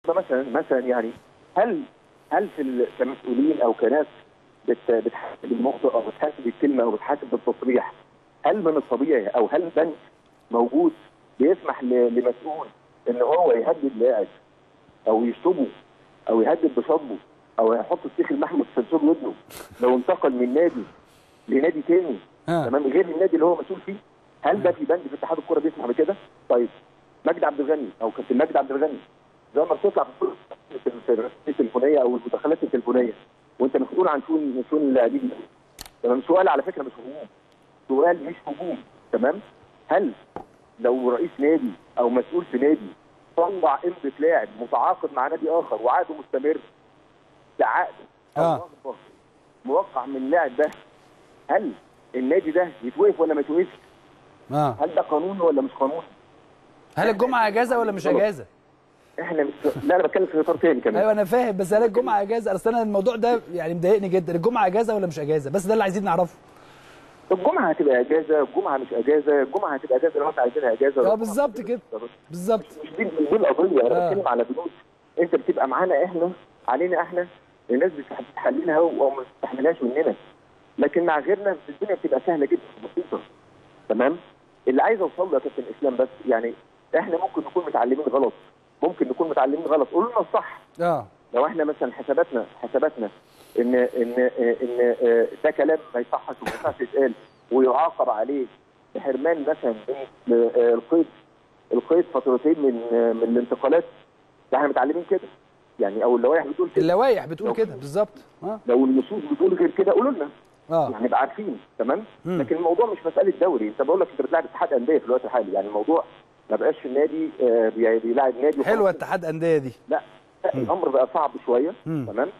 مثلا يعني هل كمسؤولين او كناس بتحاسب المخطئ او بتحاسب الكلمه او بتحاسب بالتصريح، هل من الطبيعي او هل بنك موجود بيسمح لمسؤول ان هو يهدد لاعب او يشتمه او يهدد بشطبه او يحط السيخ المحمي في سنسور ودنه لو انتقل من نادي لنادي تاني تمام غير النادي اللي هو مسؤول فيه؟ هل ده في بند في اتحاد الكوره بيسمح بكده؟ طيب مجدي عبد الغني او كابتن مجدي عبد الغني زي ما بتطلع في الرسائل التليفونيه او المداخلات التليفونيه وانت مسؤول عن شؤون اللاعبين، تمام؟ سؤال على فكره مش هجوم، سؤال مش هجوم، تمام؟ هل لو رئيس نادي او مسؤول في نادي طلع امضه لاعب متعاقد مع نادي اخر وعقده مستمر بعقد او موقع من اللاعب ده، هل النادي ده يتوقف ولا ما يتوقفش؟ هل ده قانوني ولا مش قانوني؟ هل الجمعه اجازه ولا مش اجازه؟ احنا مش لا انا بتكلم في اطار تاني كمان. ايوه انا فاهم، بس هل الجمعه اجازه؟ اصل انا الموضوع ده يعني مضايقني جدا، الجمعه اجازه ولا مش اجازه؟ بس ده اللي عايزين نعرفه. الجمعه هتبقى اجازه، الجمعه مش اجازه، الجمعه هتبقى اجازه لو انت عايزينها اجازه. بالظبط كده بالظبط. مش دي القضيه، انا بتكلم على بنود انت بتبقى معانا احنا علينا احنا، الناس بتحللها وما بتستحملهاش مننا، لكن مع غيرنا الدنيا بتبقى سهله جدا بسيطه، تمام؟ اللي عايز اوصل له يا كابتن اسلام بس يعني احنا ممكن نكون متعلمين غلط، قولوا لنا الصح. لو احنا مثلا حساباتنا ان ده كلام ما يصحش وما ينفعش يتقال ويعاقب عليه بحرمان مثلا من القيد فترتين من الانتقالات، ده احنا متعلمين كده يعني، او اللوائح بتقول كده. اللوائح بتقول كده بالظبط. لو النصوص بتقول غير كده قولوا لنا يعني نبقى عارفين، تمام؟ لكن الموضوع مش مساله دوري، انت بقول لك انت بتلاعب اتحاد انديه في الوقت الحالي، يعني الموضوع ما بقاش في النادي بيلاعب نادي. حلوه اتحاد انديه دي. لا الامر بقى صعب شويه، تمام؟